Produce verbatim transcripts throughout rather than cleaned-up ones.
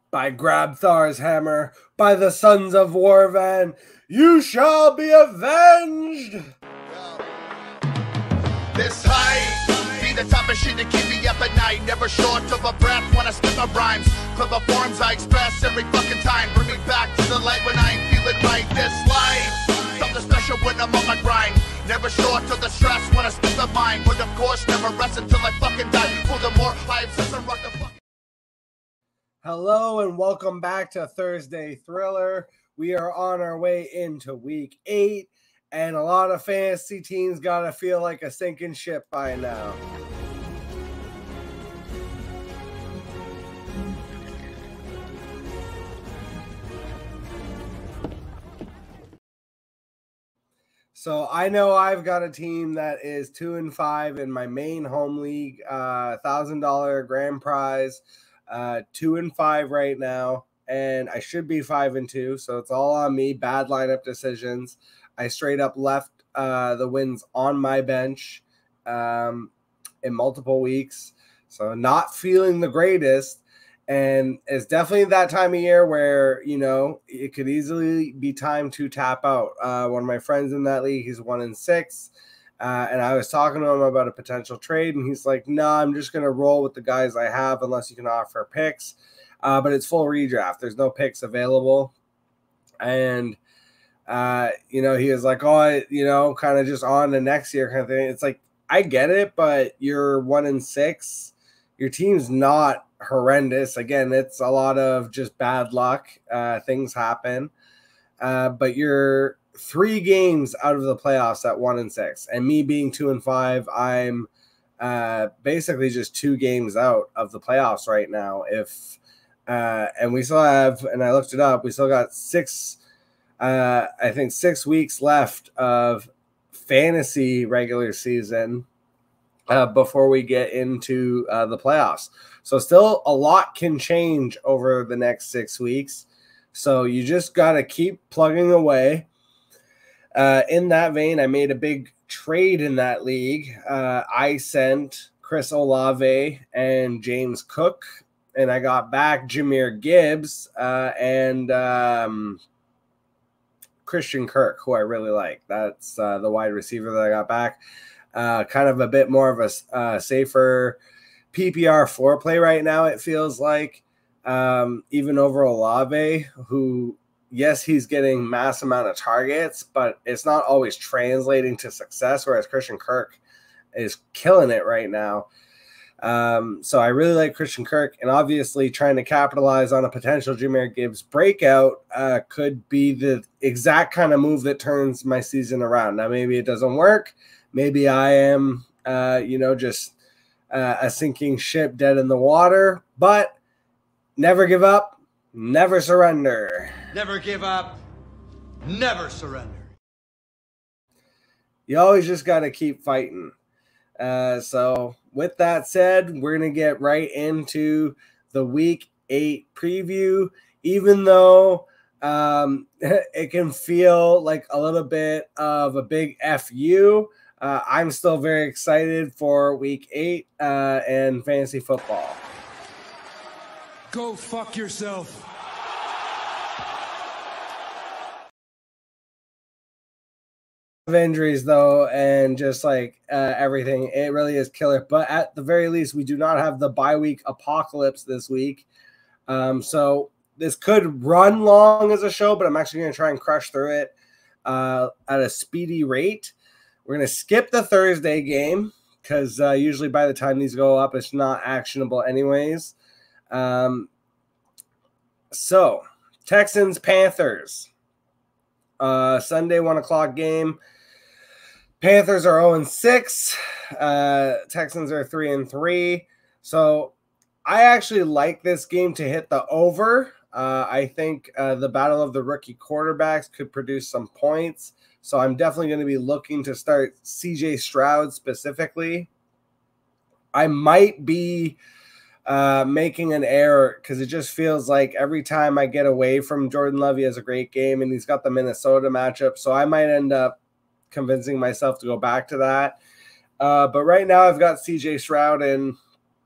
By Grabthar's hammer, by the sons of Warvan, you shall be avenged! This high, be the type of shit to keep me up at night. Never short of a breath when I spit my rhymes. Clever forms I express every fucking time. Bring me back to the light when I ain't feeling right. This life, something special when I'm on my grind. Never short of the stress when I spit the mind. But of course, never rest until I fucking die. For the more lives as I rock the fucking. Hello and welcome back to Thursday Thriller. We are on our way into week eight, and a lot of fantasy teams gotta feel like a sinking ship by now. So I know I've got a team that is two and five in my main home league, uh, thousand dollar grand prize. Uh, two and five right now, and I should be five and two, so it's all on me. Bad lineup decisions. I straight up left uh, the wins on my bench um, in multiple weeks, so not feeling the greatest. And it's definitely that time of year where, you know, it could easily be time to tap out. Uh, one of my friends in that league, he's one and six. Uh, and I was talking to him about a potential trade, and he's like, no, nah, I'm just going to roll with the guys I have unless you can offer picks. Uh, but it's full redraft. There's no picks available. And, uh, you know, he was like, oh, I, you know, kind of just on to next year kind of thing. It's like, I get it, but you're one and six. Your team's not horrendous. Again, it's a lot of just bad luck. Uh, things happen. Uh, but you're three games out of the playoffs at one and six, and me being two and five, I'm uh, basically just two games out of the playoffs right now. If uh, and we still have, and I looked it up, we still got six, uh, I think six weeks left of fantasy regular season uh, before we get into uh, the playoffs. So still a lot can change over the next six weeks. So you just got to keep plugging away. Uh, in that vein, I made a big trade in that league. Uh, I sent Chris Olave and James Cook, and I got back Jahmyr Gibbs uh, and um, Christian Kirk, who I really like. That's uh, the wide receiver that I got back. Uh, kind of a bit more of a uh, safer P P R floor play right now, it feels like, um, even over Olave, who – yes, he's getting mass amount of targets, but it's not always translating to success, whereas Christian Kirk is killing it right now. Um, so I really like Christian Kirk, and obviously trying to capitalize on a potential Jahmyr Gibbs breakout uh, could be the exact kind of move that turns my season around. Now, maybe it doesn't work. Maybe I am, uh, you know, just uh, a sinking ship dead in the water, but never give up. Never surrender. Never give up. Never surrender. You always just got to keep fighting. Uh, so with that said, we're going to get right into the week eight preview, even though um, it can feel like a little bit of a big F U. Uh, I'm still very excited for week eight uh, and fantasy football. Go fuck yourself. Of injuries though, and just like uh, everything, it really is killer. But at the very least, we do not have the bye week apocalypse this week. Um, so this could run long as a show, but I'm actually going to try and crush through it uh, at a speedy rate. We're going to skip the Thursday game because uh, usually by the time these go up, it's not actionable anyways. Um, so Texans, Panthers, uh, Sunday, one o'clock game. Panthers are oh and six. Uh, Texans are three and three. So I actually like this game to hit the over. Uh, I think uh, the battle of the rookie quarterbacks could produce some points. So I'm definitely going to be looking to start C J Stroud specifically. I might be uh, making an error because it just feels like every time I get away from Jordan Love, he has a great game, and he's got the Minnesota matchup. So I might end up convincing myself to go back to that. Uh, but right now I've got C J Stroud in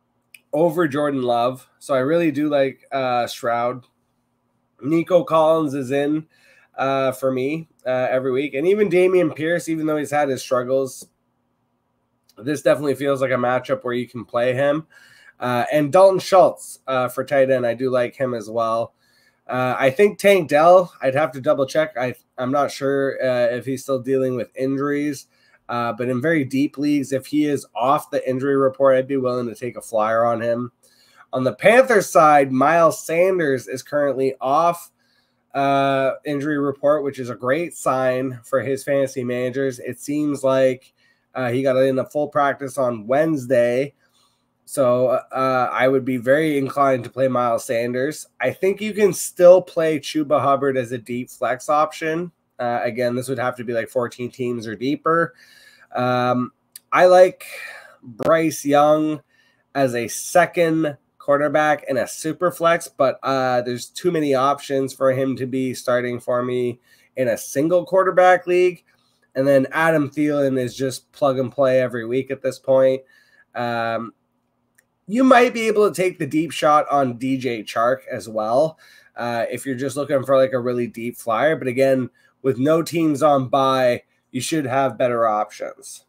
over Jordan Love. So I really do like uh, Stroud. Nico Collins is in uh, for me uh, every week. And even Dameon Pierce, even though he's had his struggles, this definitely feels like a matchup where you can play him. Uh, and Dalton Schultz uh, for tight end, I do like him as well. Uh, I think Tank Dell, I'd have to double check. I, I'm not sure uh, if he's still dealing with injuries. Uh, but in very deep leagues, if he is off the injury report, I'd be willing to take a flyer on him. On the Panthers side, Miles Sanders is currently off uh, injury report, which is a great sign for his fantasy managers. It seems like uh, he got in a full practice on Wednesday. So uh, I would be very inclined to play Miles Sanders. I think you can still play Chuba Hubbard as a deep flex option. Uh, again, this would have to be like fourteen teams or deeper. Um, I like Bryce Young as a second quarterback in a super flex, but uh, there's too many options for him to be starting for me in a single quarterback league. And then Adam Thielen is just plug and play every week at this point. Um, You might be able to take the deep shot on D J Chark as well uh, if you're just looking for like a really deep flyer. But again, with no teams on bye, you should have better options.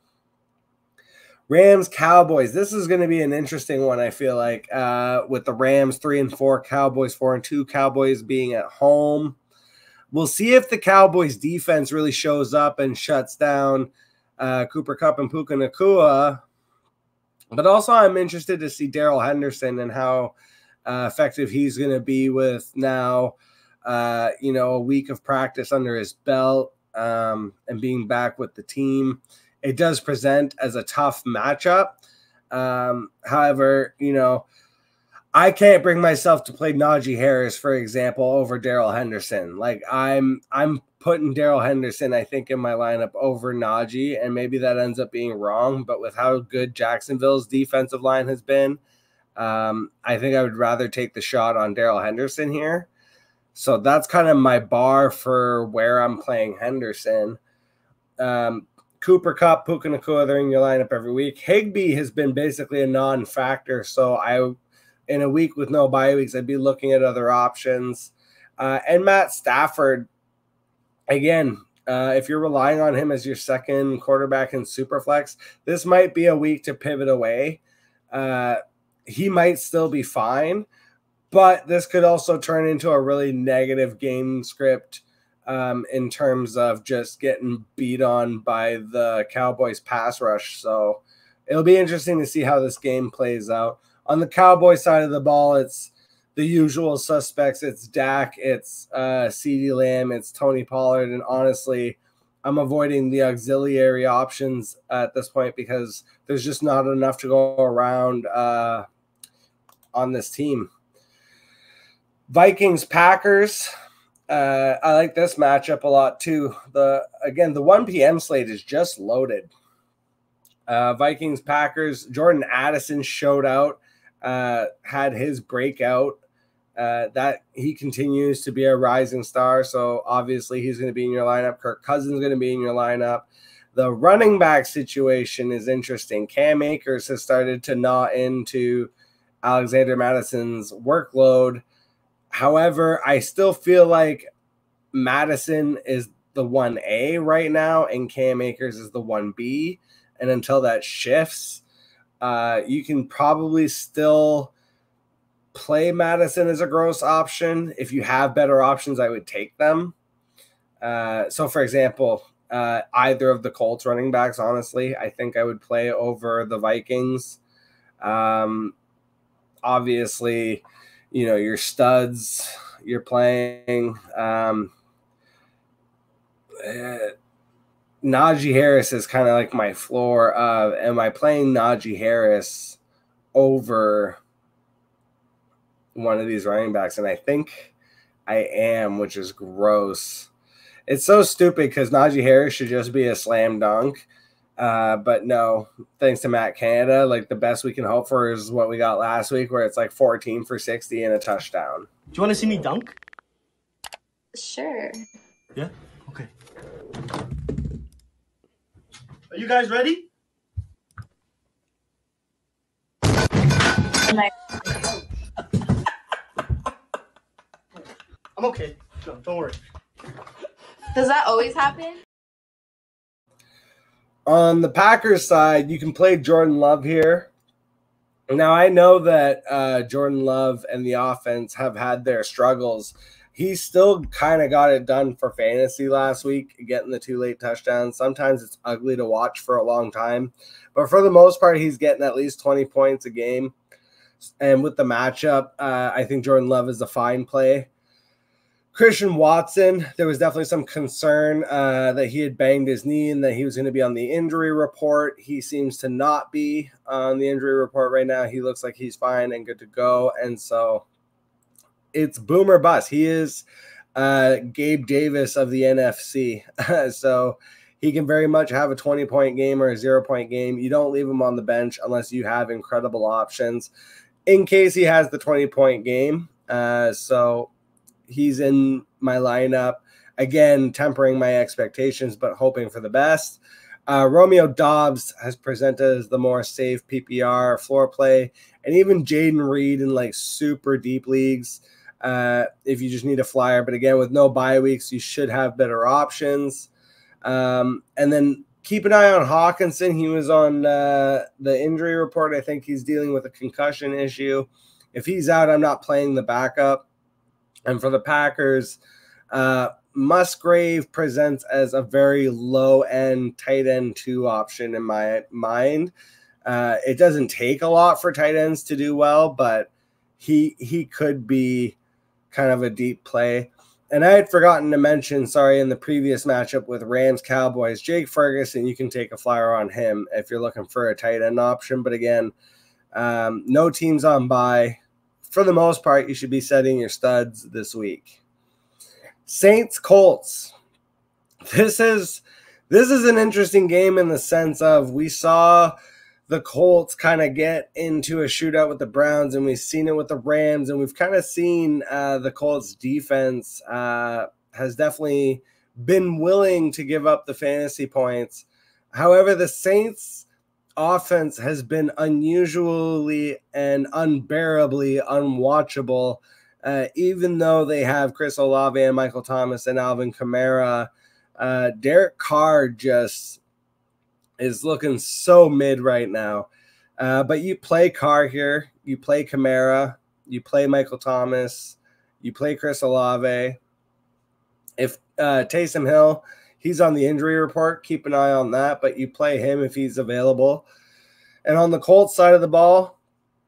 Rams, Cowboys. This is going to be an interesting one, I feel like, uh, with the Rams three and four, Cowboys four and two, Cowboys being at home. We'll see if the Cowboys defense really shows up and shuts down uh, Cooper Kupp and Puka Nacua. But also, I'm interested to see Darrell Henderson and how uh, effective he's going to be with now, uh, you know, a week of practice under his belt um, and being back with the team. It does present as a tough matchup. Um, however, you know, I can't bring myself to play Najee Harris, for example, over Darrell Henderson. Like I'm, I'm putting Darrell Henderson, I think, in my lineup over Najee, and maybe that ends up being wrong. But with how good Jacksonville's defensive line has been, um, I think I would rather take the shot on Darrell Henderson here. So that's kind of my bar for where I'm playing Henderson. Um, Cooper Kupp, Puka Nacua, they're in your lineup every week. Higbee has been basically a non-factor, so I, in a week with no bye weeks, I'd be looking at other options. Uh, and Matt Stafford, again, uh, if you're relying on him as your second quarterback in Superflex, this might be a week to pivot away. Uh, he might still be fine, but this could also turn into a really negative game script um, in terms of just getting beat on by the Cowboys pass rush. So it'll be interesting to see how this game plays out. On the Cowboy side of the ball, it's the usual suspects. It's Dak, it's uh, CeeDee Lamb, it's Tony Pollard, and honestly, I'm avoiding the auxiliary options at this point because there's just not enough to go around uh, on this team. Vikings, Packers. Uh, I like this matchup a lot too. The again, the one p.m. slate is just loaded. Uh, Vikings, Packers. Jordan Addison showed out, uh, had his breakout. Uh, that he continues to be a rising star, so obviously he's going to be in your lineup. Kirk Cousins is going to be in your lineup. The running back situation is interesting. Cam Akers has started to gnaw into Alexander Madison's workload. However, I still feel like Madison is the one A right now, and Cam Akers is the one B. And until that shifts, uh, you can probably still play Madison as a gross option. If you have better options, I would take them. Uh, so, for example, uh, either of the Colts running backs, honestly, I think I would play over the Vikings. Um, obviously, you know, your studs you're playing. Um, uh, Najee Harris is kind of like my floor of, am I playing Najee Harris over one of these running backs? And I think I am, which is gross. It's so stupid because Najee Harris should just be a slam dunk. Uh, but no, thanks to Matt Canada, like the best we can hope for is what we got last week, where it's like fourteen for sixty and a touchdown. Do you want to see me dunk? Sure. Yeah? Okay. Are you guys ready? my. I'm okay. No, don't worry. Does that always happen? On the Packers side, you can play Jordan Love here. Now, I know that uh, Jordan Love and the offense have had their struggles. He still kind of got it done for fantasy last week, getting the two late touchdowns. Sometimes it's ugly to watch for a long time. But for the most part, he's getting at least twenty points a game. And with the matchup, uh, I think Jordan Love is a fine play. Christian Watson, there was definitely some concern uh, that he had banged his knee and that he was going to be on the injury report. He seems to not be on the injury report right now. He looks like he's fine and good to go. And so it's boom or bust. He is uh, Gabe Davis of the N F C. So he can very much have a twenty-point game or a zero-point game. You don't leave him on the bench unless you have incredible options in case he has the twenty-point game. Uh, so he's in my lineup. Again, tempering my expectations, but hoping for the best. Uh, Romeo Doubs has presented as the more safe P P R floor play, and even Jaden Reed in like super deep leagues uh, if you just need a flyer. But again, with no bye weeks, you should have better options. Um, and then keep an eye on Hawkinson. He was on uh, the injury report. I think he's dealing with a concussion issue. If he's out, I'm not playing the backup. And for the Packers, uh, Musgrave presents as a very low-end tight end two option in my mind. Uh, it doesn't take a lot for tight ends to do well, but he he could be kind of a deep play. And I had forgotten to mention, sorry, in the previous matchup with Rams-Cowboys, Jake Ferguson, you can take a flyer on him if you're looking for a tight end option. But again, um, no teams on bye. For the most part, you should be setting your studs this week. Saints Colts. This is this is an interesting game in the sense of we saw the Colts kind of get into a shootout with the Browns, and we've seen it with the Rams, and we've kind of seen uh, the Colts defense uh, has definitely been willing to give up the fantasy points. However, the Saints offense has been unusually and unbearably unwatchable, uh, even though they have Chris Olave and Michael Thomas and Alvin Kamara. Uh, Derek Carr just is looking so mid right now. Uh, but you play Carr here, you play Kamara, you play Michael Thomas, you play Chris Olave. If uh, Taysom Hill, he's on the injury report, keep an eye on that, but you play him if he's available. And on the Colts side of the ball,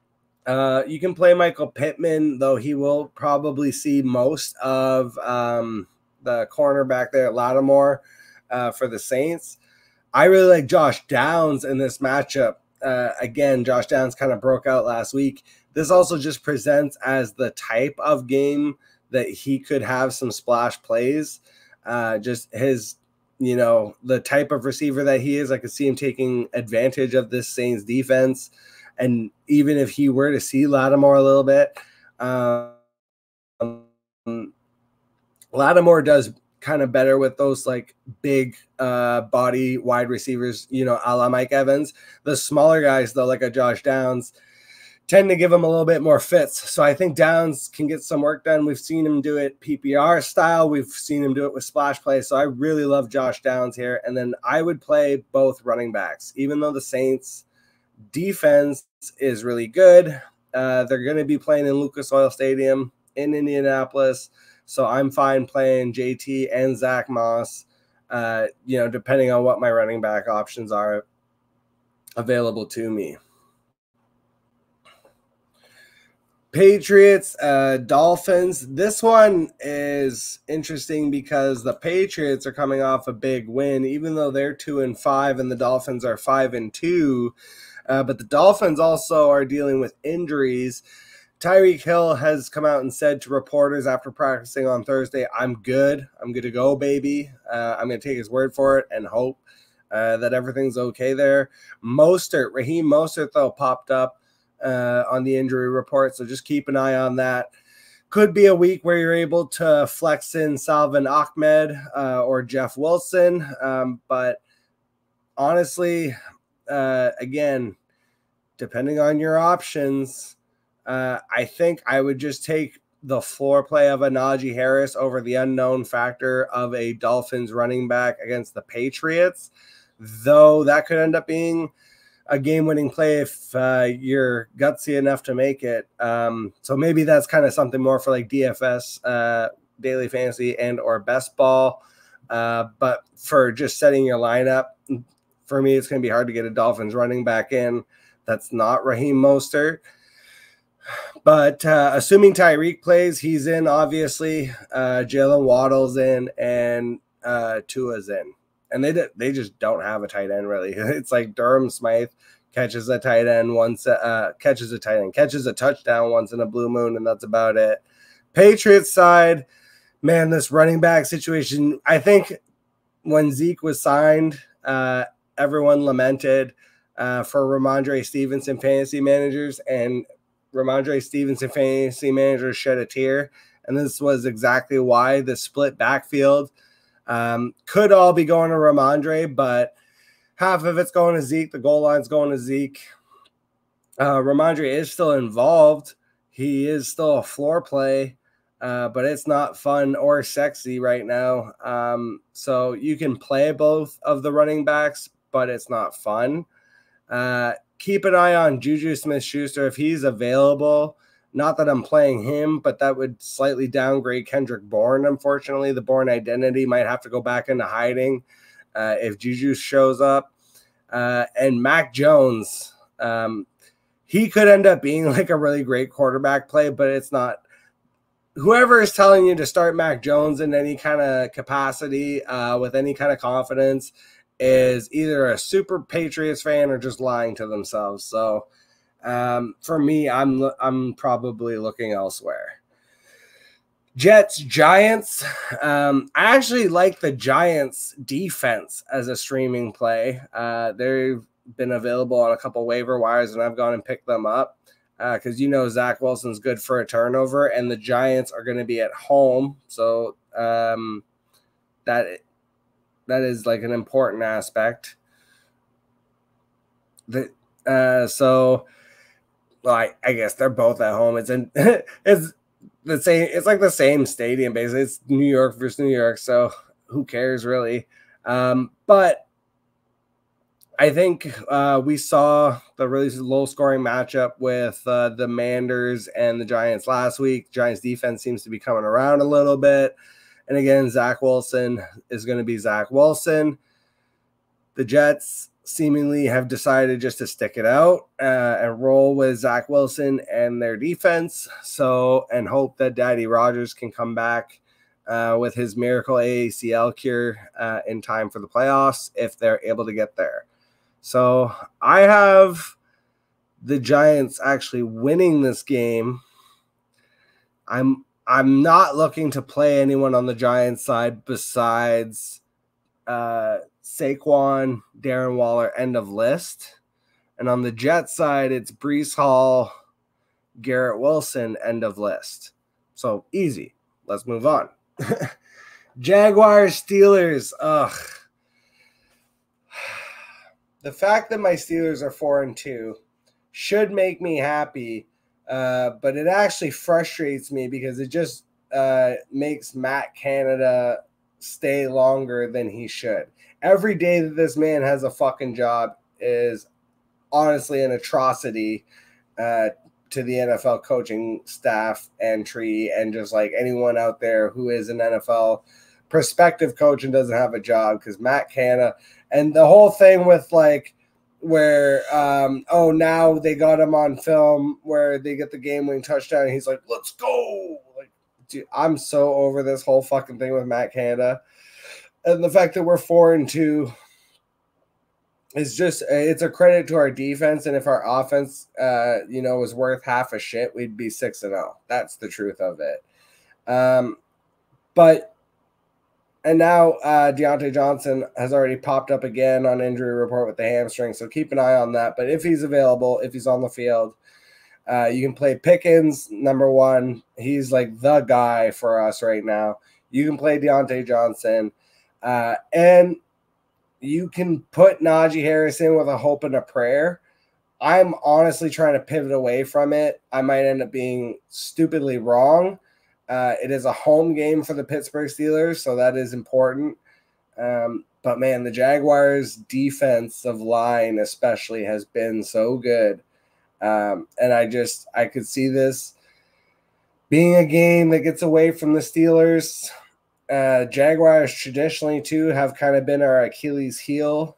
uh, you can play Michael Pittman, though he will probably see most of um, the cornerback there at Lattimore uh, for the Saints. I really like Josh Downs in this matchup. Uh, again, Josh Downs kind of broke out last week. This also just presents as the type of game that he could have some splash plays. Uh, just his You know, the type of receiver that he is, I could see him taking advantage of this Saints defense. And even if he were to see Lattimore a little bit, um, Lattimore does kind of better with those like big uh, body wide receivers, you know, a la Mike Evans. The smaller guys, though, like a Josh Downs, tend to give him a little bit more fits. So I think Downs can get some work done. We've seen him do it P P R style. We've seen him do it with splash play. So I really love Josh Downs here. And then I would play both running backs. Even though the Saints defense is really good, uh, they're going to be playing in Lucas Oil Stadium in Indianapolis. So I'm fine playing J T and Zach Moss, uh, you know, depending on what my running back options are available to me. Patriots, uh, Dolphins. This one is interesting because the Patriots are coming off a big win, even though they're two and five, and the Dolphins are five and two. Uh, but the Dolphins also are dealing with injuries. Tyreek Hill has come out and said to reporters after practicing on Thursday, "I'm good. I'm good to go, baby. Uh, I'm going to take his word for it and hope uh, that everything's okay there." Mostert, Raheem Mostert, though, popped up uh on the injury report, so just keep an eye on that. Could be a week where you're able to flex in Salvin Ahmed uh, or Jeff Wilson, um, but honestly, uh, again, depending on your options, Uh, I think I would just take the floor play of a Najee Harris over the unknown factor of a Dolphins running back against the Patriots, though that could end up being a game-winning play if uh, you're gutsy enough to make it. Um, so maybe that's kind of something more for like D F S, uh, daily fantasy, and or best ball. Uh, but for just setting your lineup, for me, it's going to be hard to get a Dolphins running back in that's not Raheem Mostert. But uh, assuming Tyreek plays, he's in, obviously. Uh, Jalen Waddle's in, and uh, Tua's in. And they they just don't have a tight end, really. It's like Durham Smythe catches a tight end once, uh, catches a tight end, catches a touchdown once in a blue moon, and that's about it. Patriots side, man, this running back situation, I think when Zeke was signed, uh, everyone lamented uh, for Ramondre Stevenson fantasy managers, and Ramondre Stevenson fantasy managers shed a tear. And this was exactly why the split backfield um, could all be going to Ramondre, but half of it's going to Zeke. The goal line's going to Zeke. Uh, Ramondre is still involved. He is still a floor play, uh, but it's not fun or sexy right now. Um, so you can play both of the running backs, but it's not fun. Uh, keep an eye on Juju Smith-Schuster if he's available. Not that I'm playing him, but that would slightly downgrade Kendrick Bourne, unfortunately. The Bourne identity might have to go back into hiding uh, if Juju shows up. Uh, and Mac Jones, um, he could end up being like a really great quarterback play, but it's not. Whoever is telling you to start Mac Jones in any kind of capacity uh, with any kind of confidence is either a super Patriots fan or just lying to themselves. So um, for me, I'm I'm probably looking elsewhere. Jets, Giants. Um, I actually like the Giants defense as a streaming play. Uh, they've been available on a couple waiver wires, and I've gone and picked them up because uh, you know Zach Wilson's good for a turnover, and the Giants are going to be at home, so um, that that is like an important aspect. The uh, so, well, I, I guess they're both at home. It's in it's. The same, it's like the same stadium, basically. It's New York versus New York, so who cares, really? Um, but I think uh, we saw the really low-scoring matchup with uh, the Manders and the Giants last week. Giants defense seems to be coming around a little bit. And again, Zach Wilson is going to be Zach Wilson. The Jets seemingly have decided just to stick it out uh, and roll with Zach Wilson and their defense. So, and hope that Daddy Rogers can come back uh, with his miracle A C L cure uh, in time for the playoffs if they're able to get there. So I have the Giants actually winning this game. I'm I'm not looking to play anyone on the Giants side besides uh, Saquon, Darren Waller, end of list. And on the Jets side, it's Breece Hall, Garrett Wilson, end of list. So easy. Let's move on. Jaguars, Steelers. Ugh. The fact that my Steelers are four and two should make me happy, uh, but it actually frustrates me because it just uh, makes Matt Canada stay longer than he should. Every day that this man has a fucking job is honestly an atrocity uh, to the N F L coaching staff and tree and just like anyone out there who is an N F L prospective coach and doesn't have a job, because Matt Canada and the whole thing with like where, um, oh, now they got him on film where they get the game-winning touchdown and he's like, let's go. Like, dude, I'm so over this whole fucking thing with Matt Canada. And the fact that we're four and two is just, it's a credit to our defense. And if our offense, uh, you know, was worth half a shit, we'd be six and oh. That's the truth of it. Um, but, and now uh, Deontay Johnson has already popped up again on injury report with the hamstring. So keep an eye on that. But if he's available, if he's on the field, uh, you can play Pickens, number one. He's like the guy for us right now. You can play Deontay Johnson. Uh, and you can put Najee Harris in with a hope and a prayer, I'm honestly trying to pivot away from it. I might end up being stupidly wrong. Uh, it is a home game for the Pittsburgh Steelers, so that is important. Um, but, man, the Jaguars' defensive line especially has been so good. Um, and I just – I could see this being a game that gets away from the Steelers. Uh, Jaguars traditionally, too, have kind of been our Achilles heel.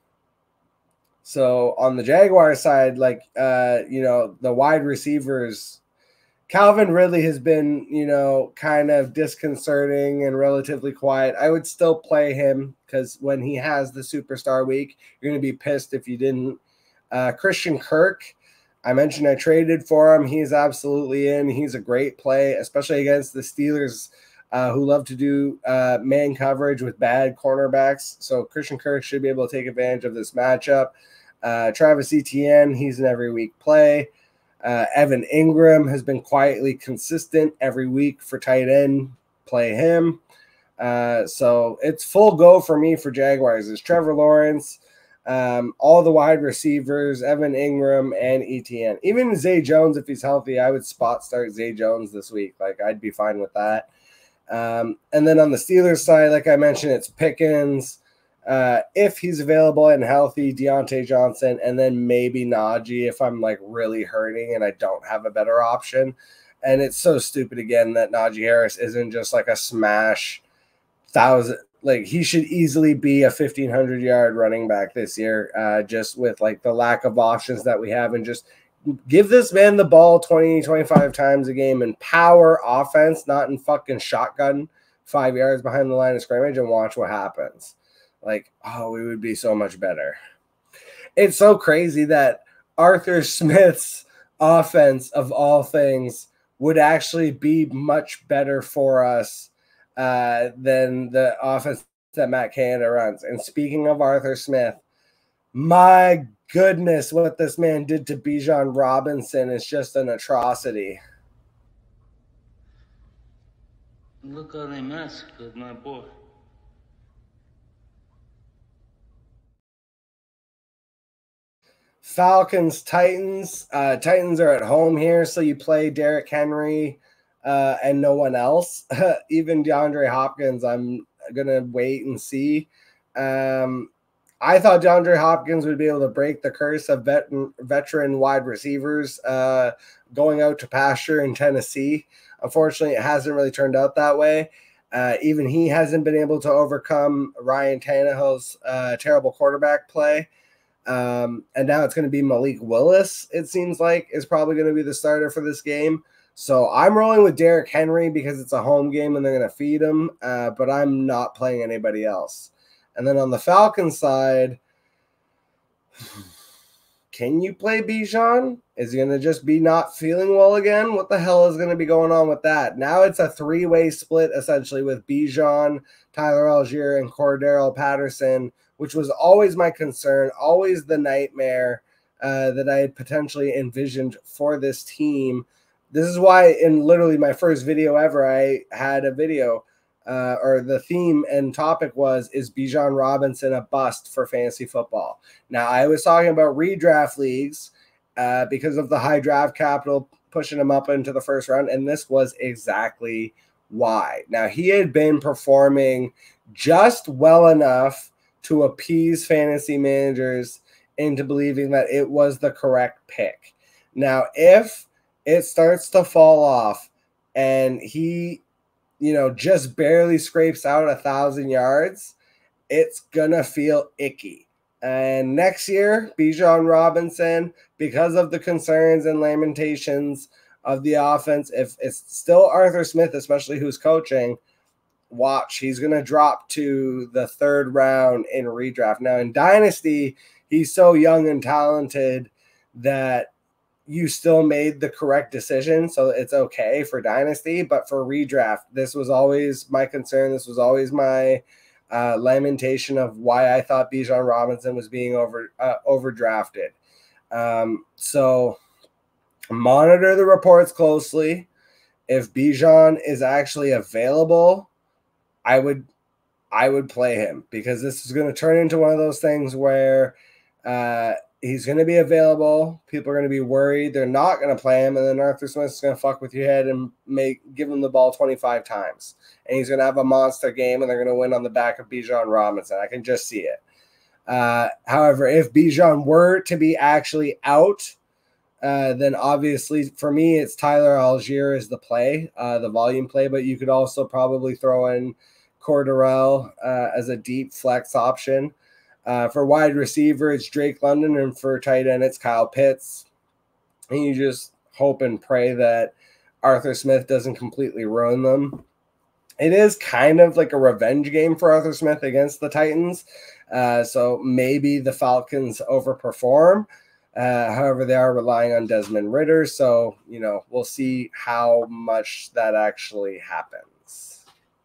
So on the Jaguar side, like, uh, you know, the wide receivers, Calvin Ridley has been, you know, kind of disconcerting and relatively quiet. I would still play him because when he has the superstar week, you're going to be pissed if you didn't. Uh, Christian Kirk, I mentioned I traded for him. He's absolutely in. He's a great play, especially against the Steelers, uh, who love to do uh, man coverage with bad cornerbacks. So Christian Kirk should be able to take advantage of this matchup. Uh, Travis Etienne, he's an every week play. Uh, Evan Ingram has been quietly consistent every week for tight end. Play him. Uh, so it's full go for me for Jaguars. It's Trevor Lawrence, um, all the wide receivers, Evan Ingram, and Etienne. Even Zay Jones, if he's healthy, I would spot start Zay Jones this week. Like, I'd be fine with that. Um, and then on the Steelers side, like I mentioned, it's Pickens. Uh, if he's available and healthy, Deontay Johnson, and then maybe Najee if I'm like really hurting and I don't have a better option. And it's so stupid again that Najee Harris isn't just like a smash thousand. Like, he should easily be a fifteen hundred yard running back this year, uh, just with like the lack of options that we have. And just give this man the ball twenty, twenty-five times a game and power offense, not in fucking shotgun five yards behind the line of scrimmage, and watch what happens. Like, oh, we would be so much better. It's so crazy that Arthur Smith's offense, of all things, would actually be much better for us uh, than the offense that Matt Canada runs. And speaking of Arthur Smith, my goodness, what this man did to Bijan Robinson is just an atrocity. Look how they massacred my boy. Falcons, Titans. Uh, Titans are at home here, so you play Derrick Henry uh, and no one else. Even DeAndre Hopkins, I'm going to wait and see. Um, I thought DeAndre Hopkins would be able to break the curse of vet- veteran wide receivers uh, going out to pasture in Tennessee. Unfortunately, it hasn't really turned out that way. Uh, even he hasn't been able to overcome Ryan Tannehill's uh, terrible quarterback play. Um, and now it's going to be Malik Willis, it seems like, is probably going to be the starter for this game. So I'm rolling with Derrick Henry because it's a home game and they're going to feed him, uh, but I'm not playing anybody else. And then on the Falcons side, can you play Bijan? Is he going to just be not feeling well again? What the hell is going to be going on with that? Now it's a three-way split, essentially, with Bijan, Tyler Algier, and Cordero Patterson, which was always my concern, always the nightmare uh, that I had potentially envisioned for this team. This is why in literally my first video ever, I had a video uh, or the theme and topic was, is Bijan Robinson a bust for fantasy football? Now, I was talking about redraft leagues uh, because of the high draft capital pushing him up into the first round, and this was exactly why. Now, he had been performing just well enough to appease fantasy managers into believing that it was the correct pick. Now, if it starts to fall off and he, you know, just barely scrapes out a thousand yards, it's gonna feel icky. And next year, Bijan Robinson, because of the concerns and lamentations of the offense, if it's still Arthur Smith, especially who's coaching, watch, he's going to drop to the third round in redraft. Now, in Dynasty, he's so young and talented that you still made the correct decision, so it's okay for Dynasty. But for redraft, this was always my concern. This was always my uh, lamentation of why I thought Bijan Robinson was being over uh, overdrafted. Um, so monitor the reports closely. If Bijan is actually available, I would I would play him, because this is going to turn into one of those things where uh, he's going to be available. People are going to be worried. They're not going to play him. And then Arthur Smith's going to fuck with your head and make give him the ball twenty-five times. And he's going to have a monster game, and they're going to win on the back of Bijan Robinson. I can just see it. Uh, however, if Bijan were to be actually out, uh, then obviously for me, it's Tyler Algier is the play, uh, the volume play. But you could also probably throw in Cordarrelle uh, as a deep flex option. Uh, for wide receiver, it's Drake London, and for tight end, it's Kyle Pitts. And you just hope and pray that Arthur Smith doesn't completely ruin them. It is kind of like a revenge game for Arthur Smith against the Titans. Uh, so maybe the Falcons overperform. Uh, however, they are relying on Desmond Ridder. So, you know, we'll see how much that actually happens.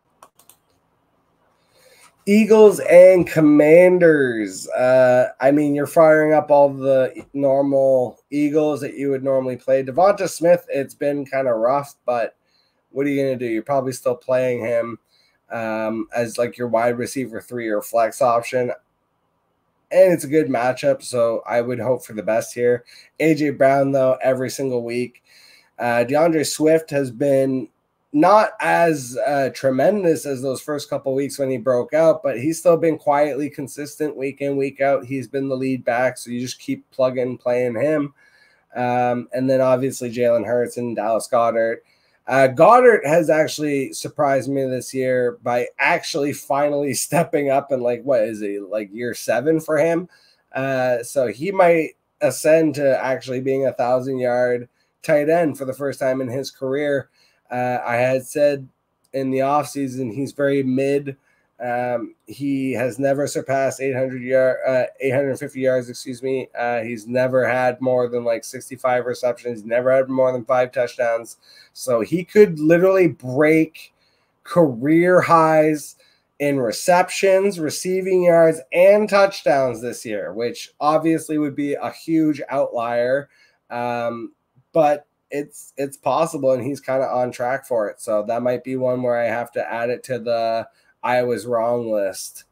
Eagles and Commanders. Uh, I mean, you're firing up all the normal Eagles that you would normally play. Devonta Smith, it's been kind of rough, but what are you going to do? You're probably still playing him um, as like your wide receiver three or flex option. And it's a good matchup, so I would hope for the best here. A J Brown, though, every single week. Uh, DeAndre Swift has been not as uh, tremendous as those first couple weeks when he broke out, but he's still been quietly consistent week in, week out. He's been the lead back, so you just keep plugging, playing him. Um, and then obviously Jalen Hurts and Dallas Goedert. Uh, Goddard has actually surprised me this year by actually finally stepping up and like, what is he, like year seven for him? Uh, so he might ascend to actually being a thousand-yard tight end for the first time in his career. Uh, I had said in the offseason he's very mid. Um, he has never surpassed eight hundred yard, uh, eight hundred fifty yards, excuse me. Uh, he's never had more than like sixty-five receptions, never had more than five touchdowns. So he could literally break career highs in receptions, receiving yards, and touchdowns this year, which obviously would be a huge outlier. Um, but it's it's possible, and he's kind of on track for it. So that might be one where I have to add it to the I was wrong list.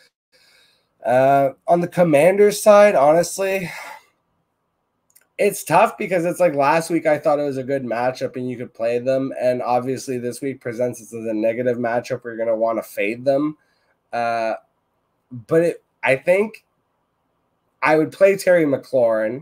Uh, on the Commanders side, honestly, it's tough because it's like last week I thought it was a good matchup and you could play them. And obviously this week presents it as a negative matchup where you're going to want to fade them. Uh, but it, I think I would play Terry McLaurin.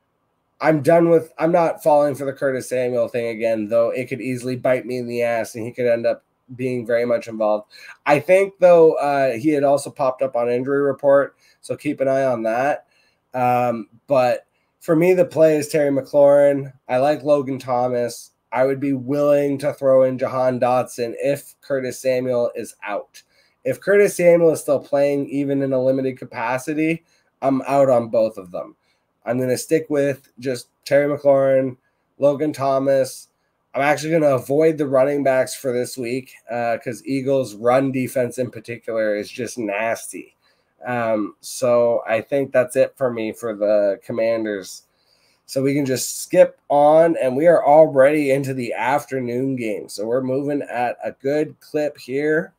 I'm done with, I'm not falling for the Curtis Samuel thing again, though it could easily bite me in the ass and he could end up being very much involved. I think, though, uh, he had also popped up on injury report, so keep an eye on that. Um, but for me, the play is Terry McLaurin. I like Logan Thomas. I would be willing to throw in Jahan Dotson if Curtis Samuel is out. If Curtis Samuel is still playing, even in a limited capacity, I'm out on both of them. I'm going to stick with just Terry McLaurin, Logan Thomas. I'm actually going to avoid the running backs for this week because uh, Eagles' run defense in particular is just nasty. Um, so I think that's it for me for the Commanders. So we can just skip on, and we are already into the afternoon game. So we're moving at a good clip here.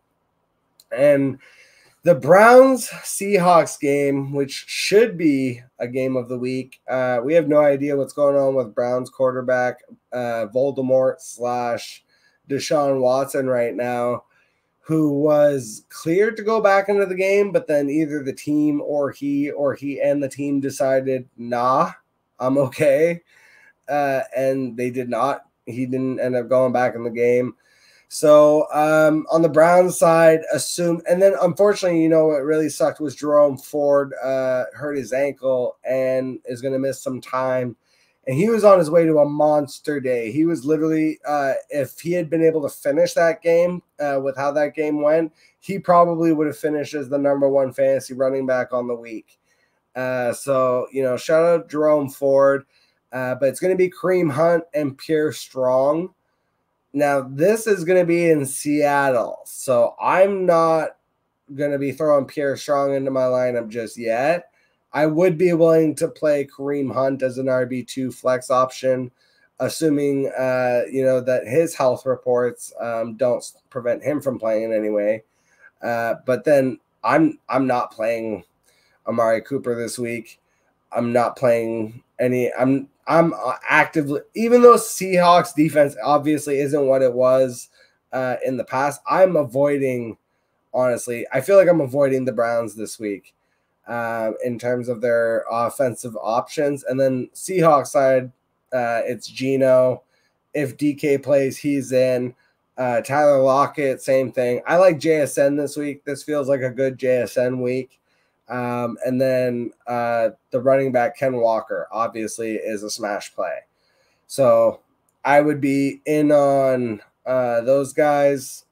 And the Browns-Seahawks game, which should be a game of the week, uh, we have no idea what's going on with Browns quarterback uh, Voldemort slash Deshaun Watson right now, who was cleared to go back into the game, but then either the team or he or he and the team decided, nah, I'm okay. Uh, and they did not. He didn't end up going back in the game. So um, on the Browns side, assume, and then unfortunately, you know, what really sucked was Jerome Ford uh, hurt his ankle and is going to miss some time. And he was on his way to a monster day. He was literally, uh, if he had been able to finish that game uh, with how that game went, he probably would have finished as the number one fantasy running back on the week. Uh, so, you know, shout out Jerome Ford. Uh, but it's going to be Kareem Hunt and Pierre Strong. Now, this is going to be in Seattle, so I'm not going to be throwing Pierre Strong into my lineup just yet. I would be willing to play Kareem Hunt as an R B two flex option, assuming, uh, you know, that his health reports um, don't prevent him from playing in any way. Uh, but then I'm I'm not playing Amari Cooper this week. I'm not playing any. I'm I'm actively, even though Seahawks defense obviously isn't what it was uh, in the past, I'm avoiding. Honestly, I feel like I'm avoiding the Browns this week uh, in terms of their offensive options. And then Seahawks side, uh, it's Geno. If D K plays, he's in. Uh, Tyler Lockett, same thing. I like J S N this week. This feels like a good J S N week. Um, and then uh, the running back, Ken Walker, obviously is a smash play. So I would be in on uh, those guys.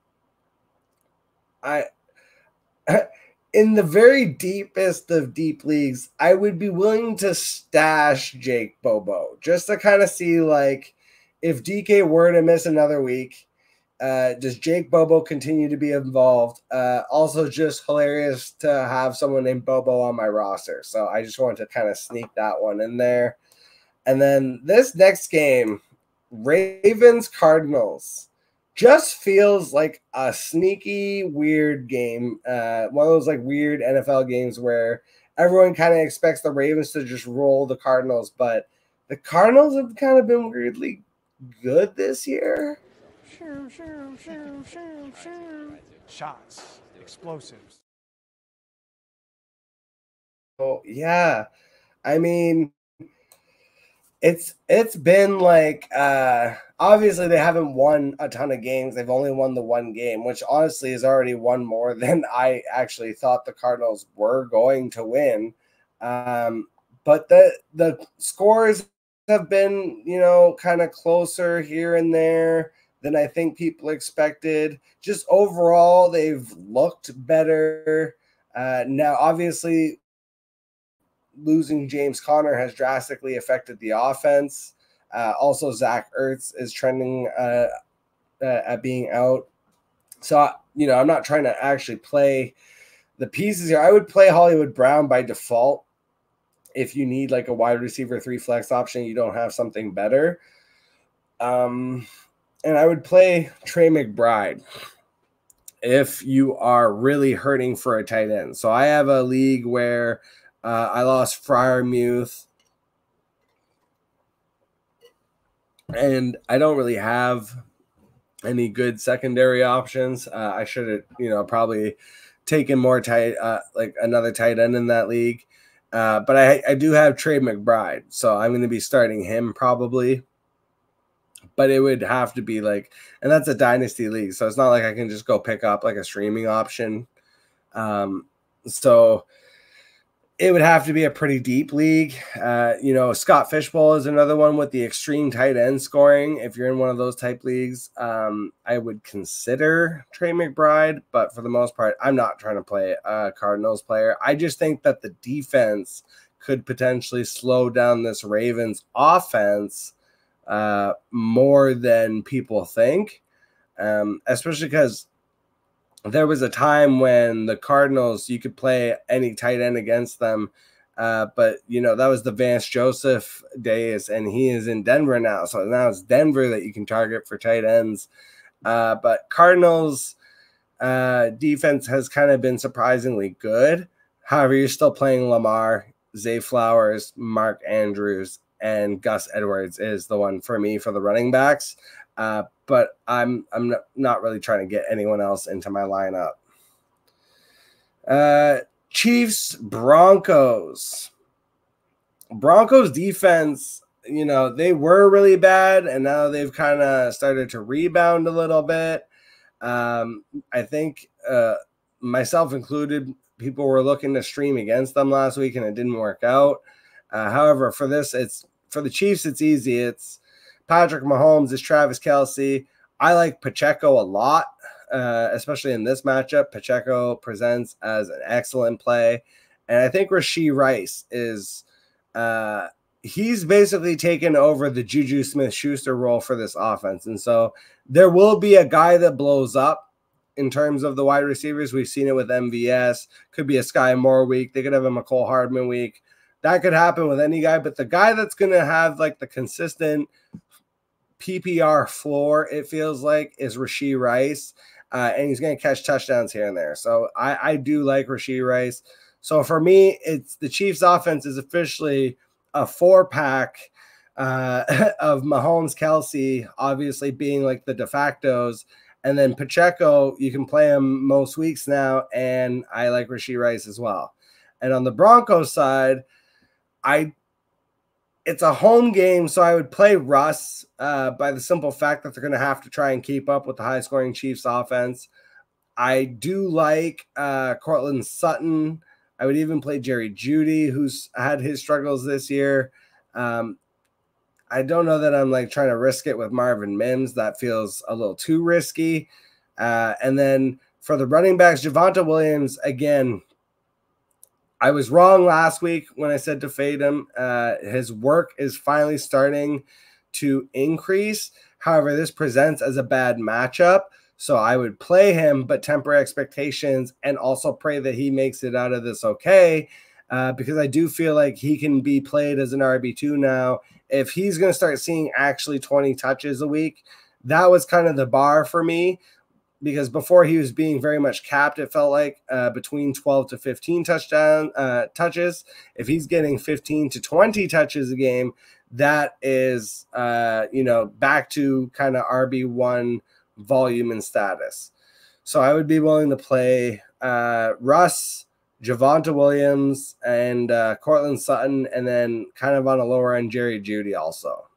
I in the very deepest of deep leagues, I would be willing to stash Jake Bobo just to kind of see, like, if D K were to miss another week, uh, does Jake Bobo continue to be involved? Uh, also, just hilarious to have someone named Bobo on my roster. So I just wanted to kind of sneak that one in there. And then this next game, Ravens Cardinals, just feels like a sneaky, weird game. Uh, one of those like weird N F L games where everyone kind of expects the Ravens to just roll the Cardinals, but the Cardinals have kind of been weirdly good this year. Shots, explosives. Oh yeah, I mean, it's it's been like uh, obviously they haven't won a ton of games. They've only won the one game, which honestly is already one more than I actually thought the Cardinals were going to win. Um, but the the scores have been, you know, kind of closer here and there than I think people expected. Just overall, they've looked better. Uh, now, obviously, losing James Conner has drastically affected the offense. Uh, also, Zach Ertz is trending uh, uh, at being out. So, you know, I'm not trying to actually play the pieces here. I would play Hollywood Brown by default if you need like a wide receiver three flex option, you don't have something better. Um, and I would play Trey McBride if you are really hurting for a tight end. So I have a league where uh, I lost Freiermuth, and I don't really have any good secondary options. Uh, I should have, you know, probably taken more tight, uh, like another tight end in that league. Uh, but I, I do have Trey McBride, so I'm going to be starting him probably. But it would have to be like, and that's a dynasty league, so it's not like I can just go pick up like a streaming option. Um, so it would have to be a pretty deep league. Uh, you know, Scott Fishbowl is another one with the extreme tight end scoring. If you're in one of those type leagues, um, I would consider Trey McBride. But for the most part, I'm not trying to play a Cardinals player. I just think that the defense could potentially slow down this Ravens offense uh, more than people think, um, especially because there was a time when the Cardinals, you could play any tight end against them. Uh, but, you know, that was the Vance Joseph days, and he is in Denver now. So now it's Denver that you can target for tight ends. Uh, but Cardinals uh, defense has kind of been surprisingly good. However, you're still playing Lamar, Zay Flowers, Mark Andrews, and Gus Edwards is the one for me for the running backs. Uh, but I'm I'm not, not really trying to get anyone else into my lineup. Uh, Chiefs, Broncos. Broncos defense, you know, they were really bad, and now they've kind of started to rebound a little bit. Um, I think uh, myself included, people were looking to stream against them last week, and it didn't work out. Uh, however, for this, it's for the Chiefs, it's easy. It's Patrick Mahomes, is Travis Kelce. I like Pacheco a lot, uh, especially in this matchup. Pacheco presents as an excellent play. And I think Rashee Rice is uh, – he's basically taken over the Juju Smith-Schuster role for this offense. And so there will be a guy that blows up in terms of the wide receivers. We've seen it with M V S. Could be a Sky Moore week. They could have a McCole Hardman week. That could happen with any guy. But the guy that's going to have like the consistent – P P R floor, it feels like, is Rashee Rice, uh, and he's going to catch touchdowns here and there. So I, I do like Rashee Rice. So for me, it's the Chiefs offense is officially a four pack uh, of Mahomes, Kelsey, obviously being like the de factos. And then Pacheco, you can play him most weeks now. And I like Rashee Rice as well. And on the Broncos side, I it's a home game, so I would play Russ uh, by the simple fact that they're going to have to try and keep up with the high-scoring Chiefs offense. I do like uh, Cortland Sutton. I would even play Jerry Jeudy, who's had his struggles this year. Um, I don't know that I'm like trying to risk it with Marvin Mims. That feels a little too risky. Uh, and then for the running backs, Javonte Williams, again, I was wrong last week when I said to fade him. Uh, his work is finally starting to increase. However, this presents as a bad matchup. So I would play him, but temper expectations and also pray that he makes it out of this okay, uh, because I do feel like he can be played as an R B two now. If he's going to start seeing actually twenty touches a week, that was kind of the bar for me, because before he was being very much capped, it felt like uh, between twelve to fifteen touchdown uh, touches. If he's getting fifteen to twenty touches a game, that is, uh, you know, back to kind of R B one volume and status. So I would be willing to play uh, Russ, Javonte Williams, and uh, Cortland Sutton, and then kind of on a lower end, Jerry Jeudy also.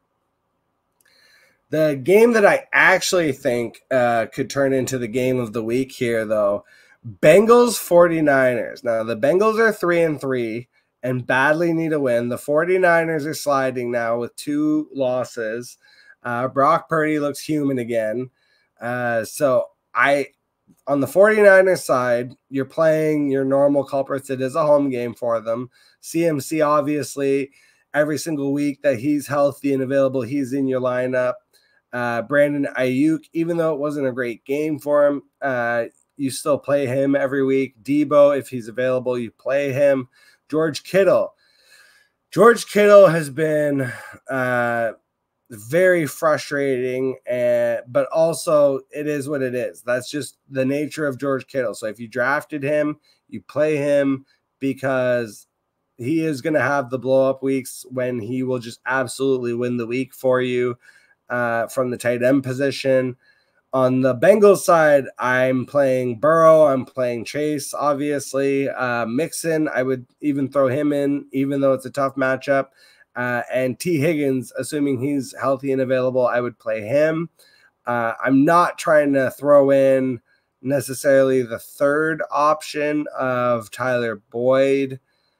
The game that I actually think uh, could turn into the game of the week here, though, Bengals forty-niners. Now, the Bengals are three and three and badly need a win. The forty-niners are sliding now with two losses. Uh, Brock Purdy looks human again. Uh, so I, on the forty-niners side, you're playing your normal culprits. It is a home game for them. C M C, obviously, every single week that he's healthy and available, he's in your lineup. Uh, Brandon Ayuk, even though it wasn't a great game for him, uh, you still play him every week. Debo, if he's available, you play him. George Kittle. George Kittle has been uh, very frustrating, and but also it is what it is. That's just the nature of George Kittle. So if you drafted him, you play him because he is going to have the blow-up weeks when he will just absolutely win the week for you. Uh, from the tight end position. On the Bengals side, I'm playing Burrow. I'm playing Chase, obviously. Uh, Mixon, I would even throw him in, even though it's a tough matchup. Uh, and T. Higgins, assuming he's healthy and available, I would play him. Uh, I'm not trying to throw in necessarily the third option of Tyler Boyd,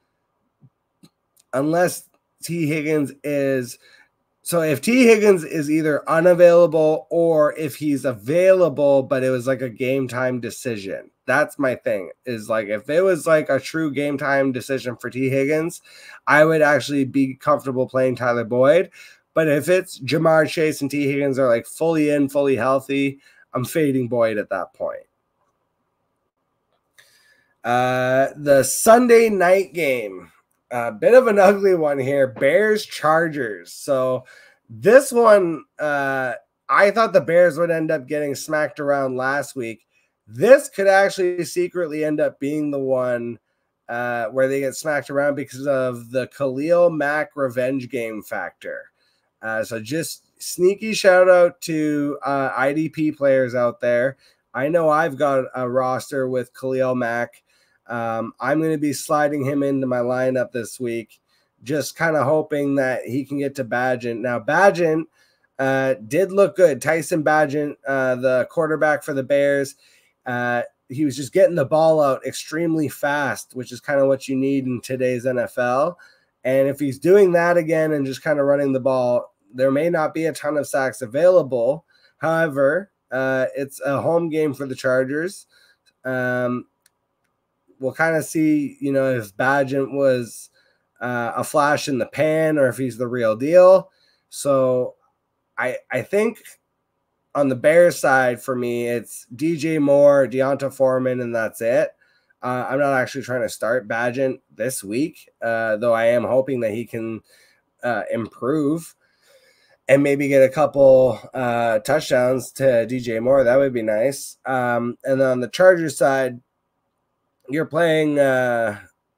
unless T. Higgins is... So if T. Higgins is either unavailable or if he's available, but it was like a game time decision. That's my thing, is like if it was like a true game time decision for T. Higgins, I would actually be comfortable playing Tyler Boyd. But if it's Jamar Chase and T. Higgins are like fully in, fully healthy, I'm fading Boyd at that point. Uh, the Sunday night game. A uh, bit of an ugly one here. Bears Chargers. So this one, uh, I thought the Bears would end up getting smacked around last week. This could actually secretly end up being the one uh, where they get smacked around because of the Khalil Mack revenge game factor. Uh, so just sneaky shout out to uh, I D P players out there. I know I've got a roster with Khalil Mack. Um, I'm going to be sliding him into my lineup this week, just kind of hoping that he can get to Bagent. Now, Bagent uh, did look good. Tyson Bagent, uh, the quarterback for the Bears, uh, he was just getting the ball out extremely fast, which is kind of what you need in today's N F L. And if he's doing that again and just kind of running the ball, there may not be a ton of sacks available. However, uh, it's a home game for the Chargers. Um, We'll kind of see, you know, if Bagent was uh, a flash in the pan or if he's the real deal. So I I think on the Bears side for me, it's D J Moore, Deonta Foreman, and that's it. Uh, I'm not actually trying to start Bagent this week, uh, though I am hoping that he can uh, improve and maybe get a couple uh, touchdowns to D J Moore. That would be nice. Um, and then on the Chargers side, you're playing uh,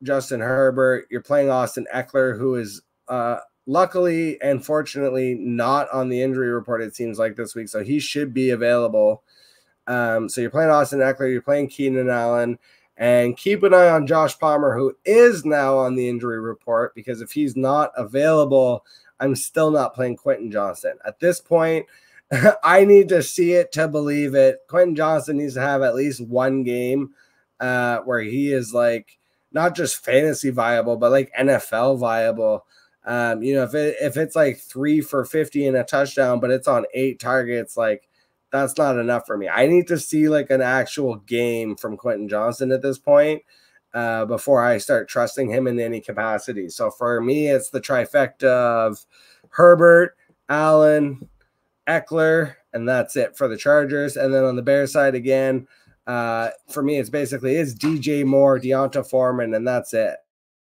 Justin Herbert. You're playing Austin Eckler, who is uh, luckily and fortunately not on the injury report, it seems like, this week. So he should be available. Um, so you're playing Austin Eckler. You're playing Keenan Allen. And keep an eye on Josh Palmer, who is now on the injury report, because if he's not available, I'm still not playing Quentin Johnston. At this point, I need to see it to believe it. Quentin Johnston needs to have at least one game uh, where he is like not just fantasy viable, but like N F L viable. Um, you know, if it if it's like three for fifty and a touchdown, but it's on eight targets, like that's not enough for me. I need to see like an actual game from Quentin Johnston at this point uh, before I start trusting him in any capacity. So for me, it's the trifecta of Herbert, Allen, Eckler, and that's it for the Chargers. And then on the Bears side again, uh, for me, it's basically it's D J Moore, Deonta Foreman, and that's it.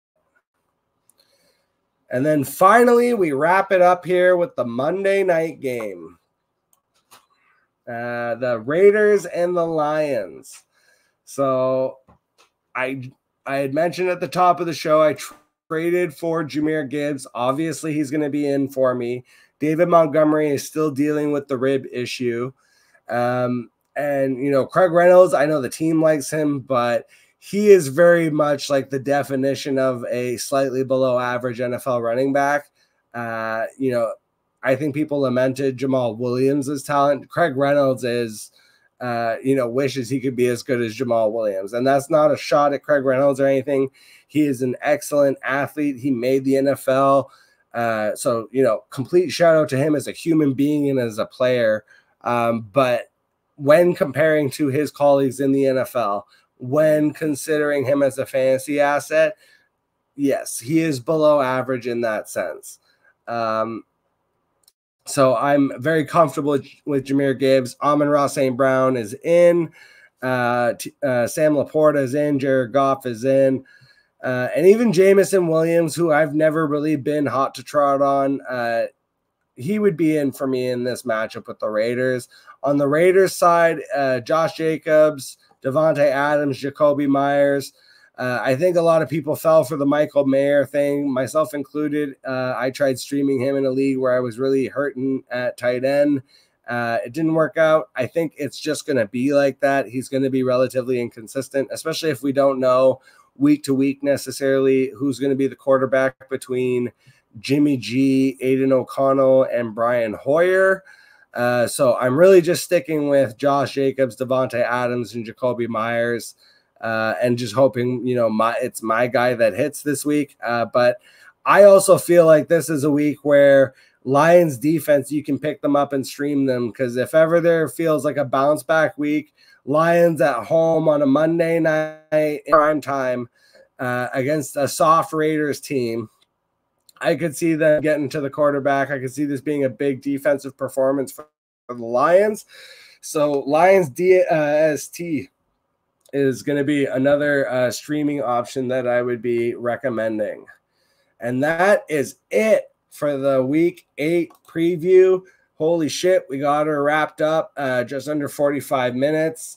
And then finally, we wrap it up here with the Monday night game. Uh, the Raiders and the Lions. So I I had mentioned at the top of the show, I tra- traded for Jahmyr Gibbs. Obviously, he's going to be in for me. David Montgomery is still dealing with the rib issue. Um, and, you know, Craig Reynolds, I know the team likes him, but he is very much like the definition of a slightly below average N F L running back. Uh, you know, I think people lamented Jamal Williams' talent. Craig Reynolds is, uh, you know, wishes he could be as good as Jamal Williams. And that's not a shot at Craig Reynolds or anything. He is an excellent athlete. He made the N F L. Uh, so, you know, complete shout out to him as a human being and as a player. Um, but when comparing to his colleagues in the N F L, when considering him as a fantasy asset, yes, he is below average in that sense. Um, So I'm very comfortable with, with Jahmyr Gibbs. Amon-Ra Saint Brown is in. Uh, t- uh, Sam Laporta is in. Jared Goff is in. Uh, and even Jameson Williams, who I've never really been hot to trot on, uh, he would be in for me in this matchup with the Raiders. On the Raiders side, uh, Josh Jacobs, Devontae Adams, Jacoby Myers. Uh, I think a lot of people fell for the Michael Mayer thing, myself included. Uh, I tried streaming him in a league where I was really hurting at tight end. Uh, it didn't work out. I think it's just going to be like that. He's going to be relatively inconsistent, especially if we don't know week to week necessarily who's going to be the quarterback between Jimmy G, Aiden O'Connell, and Brian Hoyer. Uh, so I'm really just sticking with Josh Jacobs, Devontae Adams, and Jacoby Myers. Uh, and just hoping, you know, my it's my guy that hits this week. Uh, but I also feel like this is a week where Lions defense, you can pick them up and stream them, because if ever there feels like a bounce back week, Lions at home on a Monday night in prime time uh, against a soft Raiders team, I could see them getting to the quarterback. I could see this being a big defensive performance for, for the Lions. So Lions D S T is going to be another uh, streaming option that I would be recommending. And that is it for the week eight preview. Holy shit, we got her wrapped up uh, just under forty-five minutes.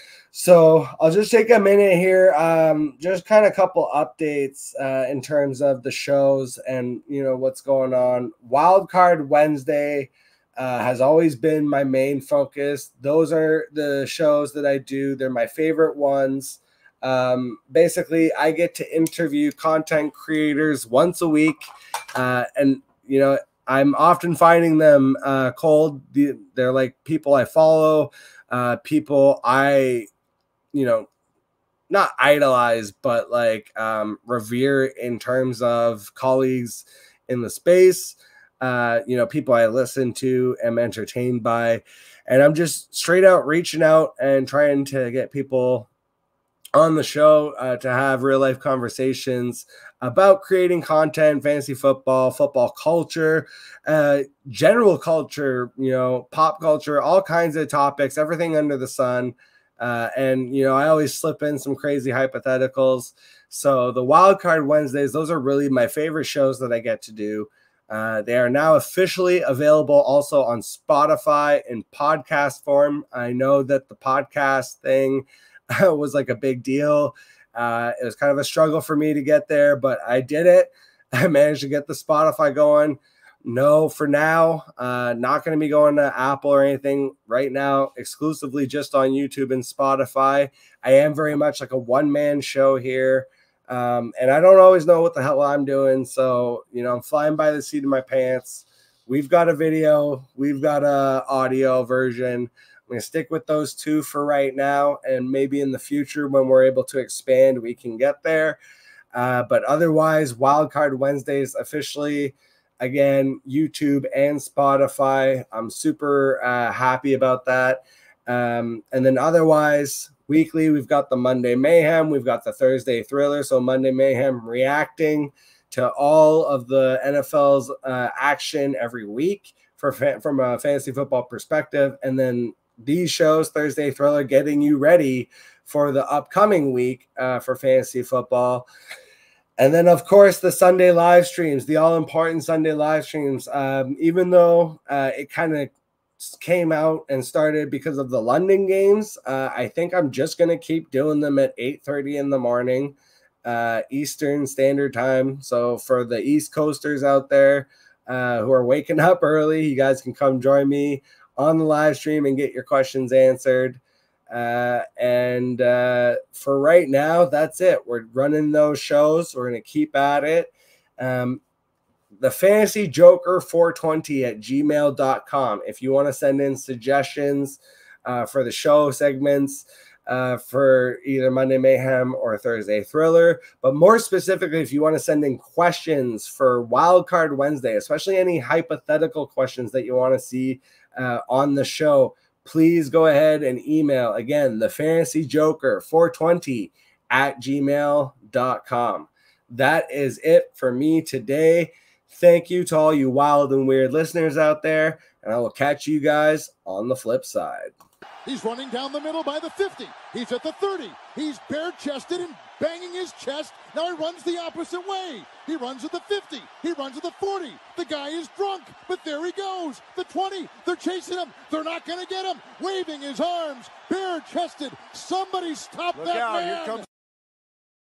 So I'll just take a minute here, um, just kind of a couple updates uh, in terms of the shows and, you know, what's going on. Wildcard Wednesday Uh, has always been my main focus. Those are the shows that I do. They're my favorite ones. Um, basically, I get to interview content creators once a week. Uh, and, you know, I'm often finding them uh, cold. They're like people I follow, uh, people I, you know, not idolize, but like um, revere in terms of colleagues in the space. Uh, you know, people I listen to, am entertained by, and I'm just straight out reaching out and trying to get people on the show uh, to have real life conversations about creating content, fantasy football, football culture, uh, general culture, you know, pop culture, all kinds of topics, everything under the sun. Uh, and, you know, I always slip in some crazy hypotheticals. So the Wildcard Wednesdays, those are really my favorite shows that I get to do. Uh, they are now officially available also on Spotify in podcast form. I know that the podcast thing was like a big deal. Uh, it was kind of a struggle for me to get there, but I did it. I managed to get the Spotify going. No, for now, uh, not going to be going to Apple or anything right now, exclusively just on YouTube and Spotify. I am very much like a one-man show here, um, and I don't always know what the hell I'm doing, so, you know, I'm flying by the seat of my pants. We've got a video. We've got a audio version. I'm going to stick with those two for right now, and maybe in the future when we're able to expand, we can get there. Uh, but otherwise, Wildcard Wednesdays officially, again, YouTube and Spotify. I'm super uh, happy about that. Um, and then otherwise, weekly, we've got the Monday Mayhem. We've got the Thursday Thriller. So Monday Mayhem reacting to all of the N F L's uh, action every week for fa- from a fantasy football perspective. And then these shows, Thursday Thriller, getting you ready for the upcoming week uh, for fantasy football. And then, of course, the Sunday live streams, the all-important Sunday live streams. Um, even though uh, it kind of came out and started because of the London games, uh, I think I'm just going to keep doing them at eight thirty in the morning, uh, Eastern Standard Time. So for the East Coasters out there uh, who are waking up early, you guys can come join me on the live stream and get your questions answered. Uh, and uh, for right now, that's it. We're running those shows. We're going to keep at it. Um, the Fantasy Joker four twenty at gmail dot com. If you want to send in suggestions uh, for the show segments uh, for either Monday Mayhem or Thursday Thriller, but more specifically, if you want to send in questions for Wildcard Wednesday, especially any hypothetical questions that you want to see uh, on the show, please go ahead and email, again, the Fantasy Joker four twenty at gmail dot com. That is it for me today. Thank you to all you wild and weird listeners out there, and I will catch you guys on the flip side. He's running down the middle by the fifty. He's at the thirty. He's bare-chested and banging his chest. Now he runs the opposite way. He runs at the fifty. He runs at the forty. The guy is drunk, but there he goes. The twenty. They're chasing him. They're not going to get him. Waving his arms, bare-chested. Somebody stop Look that out, man. here comes